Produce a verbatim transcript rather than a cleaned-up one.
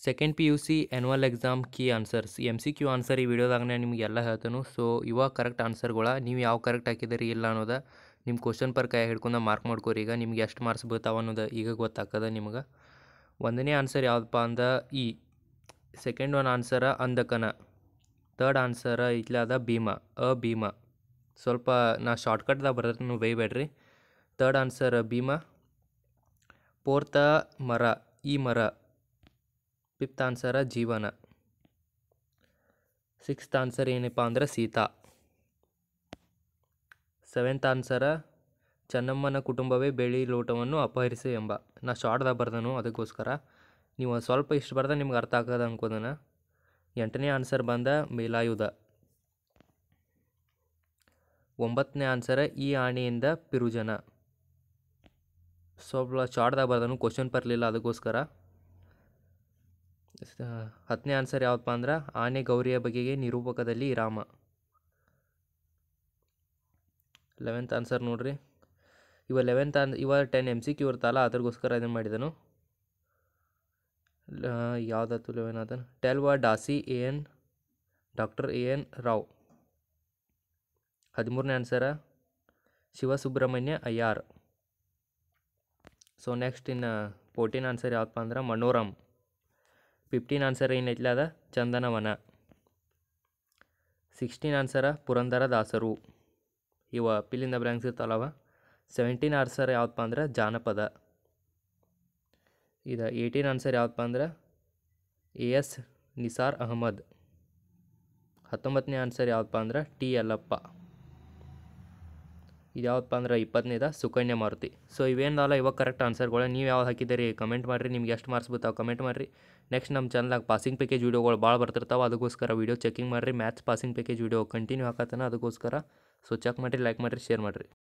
Second P U C annual exam key answers M C Q answer ಈ ವಿಡಿಯೋದಾಗ ನಾನು ನಿಮ್ಗೆ ಎಲ್ಲ ಹೇಳ್ತೇನೆ. ಸೊ ಇವಾಗ ಕರೆಕ್ಟ್ ಆನ್ಸರ್ಗಳ ನೀವು ಯಾವ ಕರೆಕ್ಟ್ ಹಾಕಿದಿರಿ ಇಲ್ಲ ಅನ್ನೋದು ನಿಮ್ಮ ಕ್ವಶನ್ ಪರ್ ಕೈ ಹಿಡ್ಕೊಂಡು ಮಾರ್ಕ್ ಮಾಡ್ಕೋರಿ. ಈಗ ನಿಮ್ಗೆ ಎಷ್ಟು ಮಾರ್ಕ್ಸ್ ಬೀಳ್ತಾವ ಅನ್ನೋದು ಈಗ ಗೊತ್ತಾಗ್ತದೆ ನಿಮ್ಗೆ. ಒಂದನೇ ಆನ್ಸರ್ ಯಾವುದಪ್ಪ ಅಂದ ಇ. ಸೆಕೆಂಡ್ ಒನ್ ಆನ್ಸರ ಅಂದಕನ. ತರ್ಡ್ ಆನ್ಸರ ಇಟ್ಲಾದ ಭೀಮ ಅ ಭೀಮ. ಸ್ವಲ್ಪ ನಾ ಶಾರ್ಟ್ಕಟ್ದಾಗ ಬರ್ತೈತೆ, ನೀವು ಬೈಬೇಡ್ರಿ. Third answer Bhima. ಫೋರ್ತ ಮರ ಈ ಮರ. ಫಿಫ್ತ್ ಆನ್ಸರ ಜೀವನ. ಸಿಕ್ಸ್ತ್ ಆನ್ಸರ್ ಏನಪ್ಪ ಅಂದ್ರೆ ಸೀತಾ. ಸೆವೆಂತ್ ಆನ್ಸರ ಚೆನ್ನಮ್ಮನ ಕುಟುಂಬವೇ ಬೆಳ್ಳಿ ಲೋಟವನ್ನು ಅಪಹರಿಸಿ ಎಂಬ. ನಾ ಶಾರ್ಟ್ದಾಗ ಬರ್ದನು ಅದಕ್ಕೋಸ್ಕರ ನೀವು ಸ್ವಲ್ಪ ಇಷ್ಟು ಬರ್ದ ನಿಮ್ಗೆ ಅರ್ಥ ಆಗ್ತದೆ ಅನ್ಕೋದನ. ಎಂಟನೇ ಆನ್ಸರ್ ಬಂದ ಮೇಲಾಯುಧ. ಒಂಬತ್ತನೇ ಆನ್ಸರ ಈ ಆಣೆಯಿಂದ ಪಿರುಜನ. ಸ್ವಲ್ಪ ಶಾರ್ಟ್ದಾಗ ಬರ್ದನು, ಕ್ವಶನ್ ಬರಲಿಲ್ಲ ಅದಕ್ಕೋಸ್ಕರ. ಹತ್ತನೇ ಆನ್ಸರ್ ಯಾವುದಪ್ಪ ಅಂದ್ರೆ ಆನೆ ಗೌರಿಯ ಬಗೆಗೆ ನಿರೂಪಕದಲ್ಲಿ ರಾಮ. ಲೆವೆಂತ್ ಆನ್ಸರ್ ನೋಡ್ರಿ. ಇವ ಲೆವೆಂತ್ ಆನ್ ಇವ ಟೆನ್ ಎಮ್ ಸಿ ಕ್ಯೂ ಇರ್ತಲ್ಲ ಅದ್ರಗೋಸ್ಕರ ಇದನ್ನು ಮಾಡಿದನು. ಯಾವುದಾಯ್ತು ಲೆವೆನ್ ಅದನ್ನು ಟೆಲ್ ವ ಡಾಸಿ A N doctor A N Rao. ಹದಿಮೂರನೇ answer Shivasubramanya Iyer. So next ಇನ್ನು ಫೋರ್ಟೀನ್ ಆನ್ಸರ್ ಯಾವುದಪ್ಪ ಅಂದ್ರೆ ಮನೋರಮ್. ಫಿಫ್ಟೀನ್ ಆನ್ಸರ್ ಏನೈತಿಲ್ಲ ಅದ ಚಂದನವನ. ಸಿಕ್ಸ್ಟೀನ್ ಆನ್ಸರ ಪುರಂದರ ದಾಸರು. ಇವ ಪಿಲಿಂದ ಬ್ಲ್ಯಾಂಕ್ಸ್ ಇರ್ತಾವಲ್ಲವ. ಸೆವೆಂಟೀನ್ ಆನ್ಸರ್ ಯಾವುದಪ್ಪ ಅಂದ್ರೆ ಜಾನಪದ. ಇದು ಏಯ್ಟೀನ್ ಆನ್ಸರ್ ಯಾವುದಪ್ಪ ಅಂದ್ರೆ ಎ ಎಸ್ ನಿಸಾರ್ ಅಹಮದ್. ಹತ್ತೊಂಬತ್ತನೇ ಆನ್ಸರ್ ಯಾವುದಪ್ಪ ಅಂದ್ರೆ ಟಿ ಯಲ್ಲಪ್ಪ. ಇದು ಯಾವುದಪ್ಪ ಅಂದ್ರೆ ಇಪ್ಪತ್ತನೇದ ಸುಕನ್ಯಾ ಮಾರುತಿ. ಸೊ ಇವೇನಲ್ಲ ಇವಾಗ ಕರೆಕ್ಟ್ ಆನ್ಸರ್ಗಳು. ನೀವು ಯಾವ್ದು ಹಾಕಿದ್ದೀರಿ ಕಮೆಂಟ್ ಮಾಡಿರಿ. ನಿಮ್ಗೆ ಎಷ್ಟು ಮಾರ್ಕ್ಸ್ ಬರ್ತಾವೆ ಕಮೆಂಟ್ ಮಾಡಿರಿ. ನೆಕ್ಸ್ಟ್ ನಮ್ಮ ಚಾನಲ್ದಾಗ ಪಾಸಿಂಗ್ ಪ್ಯಾಕೇಜ್ ವೀಡಿಯೋಗಳು ಭಾಳ ಬರ್ತಿರ್ತಾವೆ, ಅದಕ್ಕೋಸ್ಕರ ವೀಡಿಯೋ ಚೆಕಿಂಗ್ ಮಾಡಿರಿ. Maths passing package video continue ಹಾಕತ್ತಾನ ಅದಕ್ಕೋಸ್ಕರ. ಸೊ ಚೆಕ್ ಮಾಡಿರಿ, ಲೈಕ್ ಮಾಡಿರಿ, ಶೇರ್ ಮಾಡಿರಿ.